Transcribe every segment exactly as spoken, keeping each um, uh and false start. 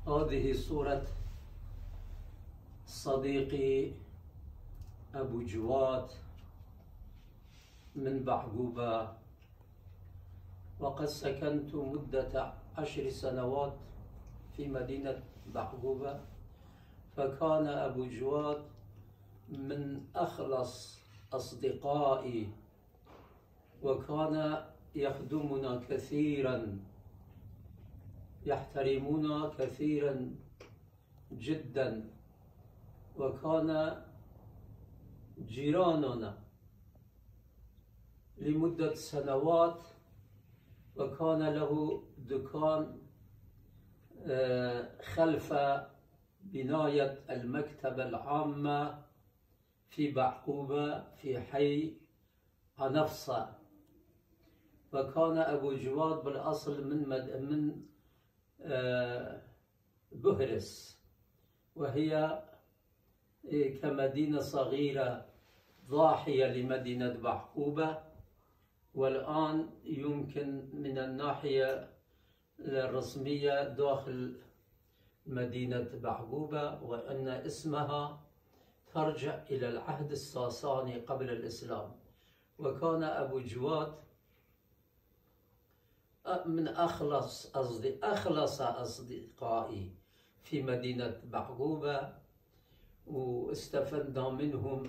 هذه صورة صديقي أبو جواد من بعقوبة، وقد سكنت مدة عشر سنوات في مدينة بعقوبة، فكان أبو جواد من أخلص أصدقائي، وكان يخدمنا كثيرا، يحترمنا كثيرا جدا، وكان جيراننا لمدة سنوات، وكان له دكان خلف بناية المكتبة العامة في بعقوبة في حي عنفصة. وكان أبو جواد بالأصل من مد... من بهرس، وهي كمدينة صغيرة ضاحية لمدينة بعقوبة، والآن يمكن من الناحية الرسمية داخل مدينة بعقوبة، وأن اسمها ترجع إلى العهد الساساني قبل الإسلام. وكان أبو جواد من أخلص أصدق أخلص أصدقائي في مدينة بعقوبة، واستفدنا منهم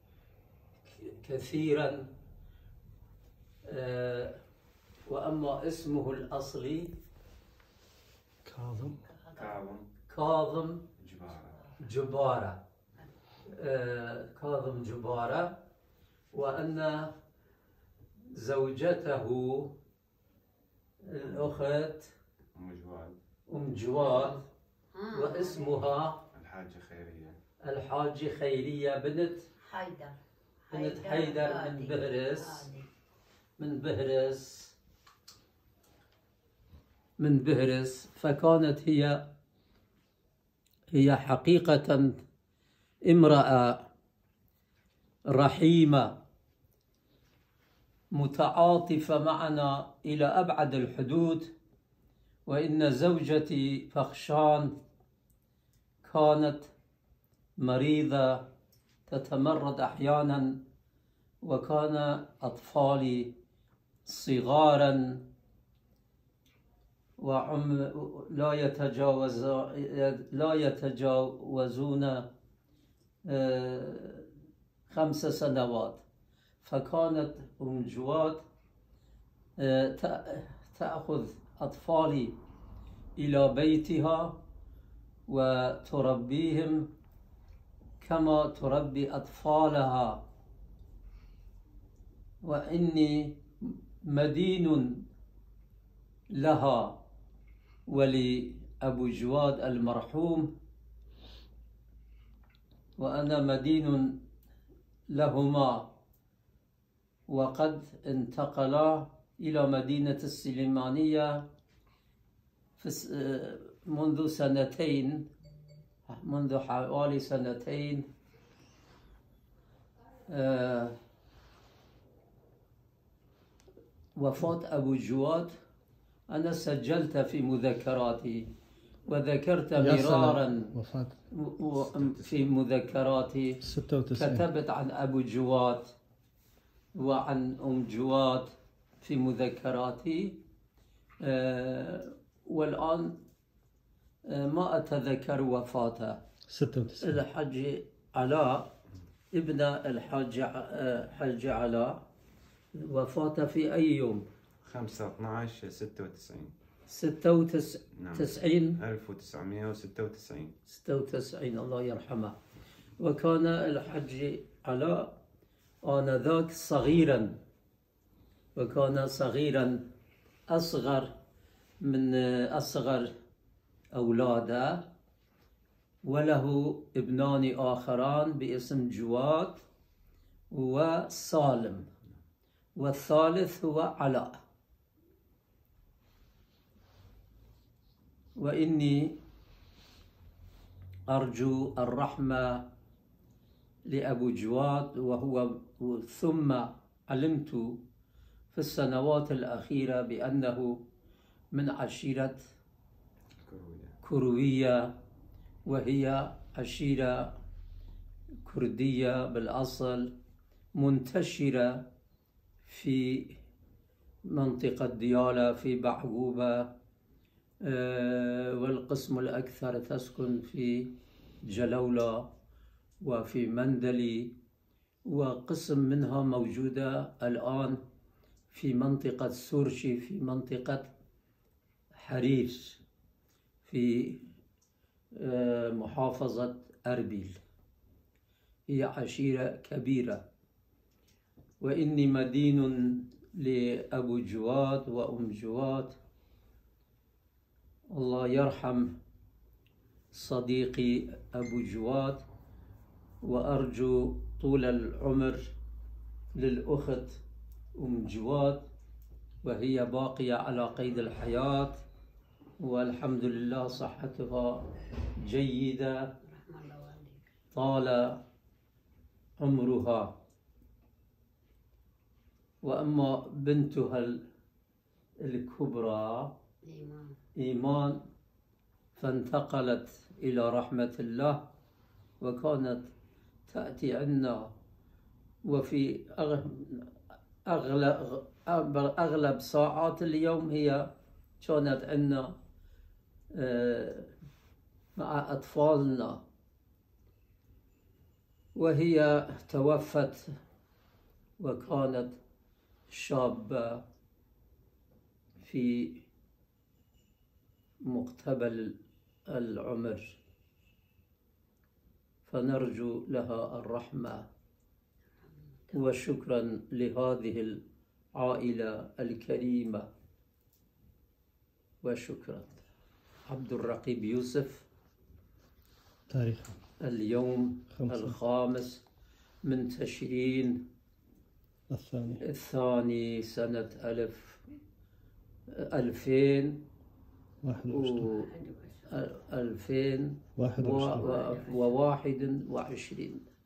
كثيرا. وأما اسمه الأصلي كاظم كاظم كاظم جبارة جبارة كاظم جبارة، وأن زوجته الأخت أم جواد أم جواد، واسمها الحاجة خيرية الحاجة خيرية بنت حيدر بنت حيدر من بهرس من بهرس من بهرس. فكانت هي هي حقيقة امرأة رحيمة متعاطفة معنا إلى أبعد الحدود. وإن زوجتي فخشان كانت مريضة تتمرد أحيانا، وكان أطفالي صغارا وعم لا يتجاوز لا يتجاوزون خمس سنوات. فكانت أم جواد تأخذ أطفالي إلى بيتها وتربيهم كما تربي أطفالها، وإني مدين لها ولأبو جواد المرحوم، وأنا مدين لهما. وقد انتقلا إلى مدينة السليمانية في منذ سنتين منذ حوالي سنتين. أه وفاة أبو جواد أنا سجلت في مذكراتي، وذكرت مرارا في مذكراتي، كتبت عن أبو جواد وعن أم جواد في مذكراتي. أه والآن ما أتذكر وفاته. ستة وتسعين الحاج علاء ابن الحاج حاج علاء وفاته في أي يوم؟ خمسة اثناعش ستة وتسعين ستة وتسعين ألف وتسعمائة وستة وتسعين ستة وتسعين الله يرحمه. وكان الحاج علاء آنذاك صغيرا، وكان صغيرا أصغر من أصغر أولاده، وله ابنان آخران باسم جواد وسالم، والثالث هو علاء. وإني أرجو الرحمة لأبو جواد، وهو ثم علمت في السنوات الأخيرة بأنه من عشيرة كروية، وهي عشيرة كردية بالأصل منتشرة في منطقة ديالى في بعقوبة، والقسم الأكثر تسكن في جلولة وفي مندلي، وقسم منها موجودة الآن في منطقة سورشي في منطقة حرير في محافظة أربيل. هي عشيرة كبيرة. وإني مدين لأبو جواد وأم جواد، الله يرحم صديقي أبو جواد، وأرجو طول العمر للأخت أم جواد وهي باقية على قيد الحياة، والحمد لله صحتها جيدة طال عمرها. وأما بنتها الكبرى إيمان فانتقلت إلى رحمة الله، وكانت تأتي عنا، وفي أغلب أغلب ساعات اليوم هي كانت عنا مع أطفالنا. وهي توفت وكانت شابة في مقتبل العمر، فنرجو لها الرحمة. وشكرا لهذه العائلة الكريمة، وشكرا. عبد الرقيب يوسف. تاريخ اليوم خمسة. الخامس من تشرين الثاني الثاني سنة ألف ألفين واحد وعشرين ألفين واحد وعشرين وواحد وعشرين.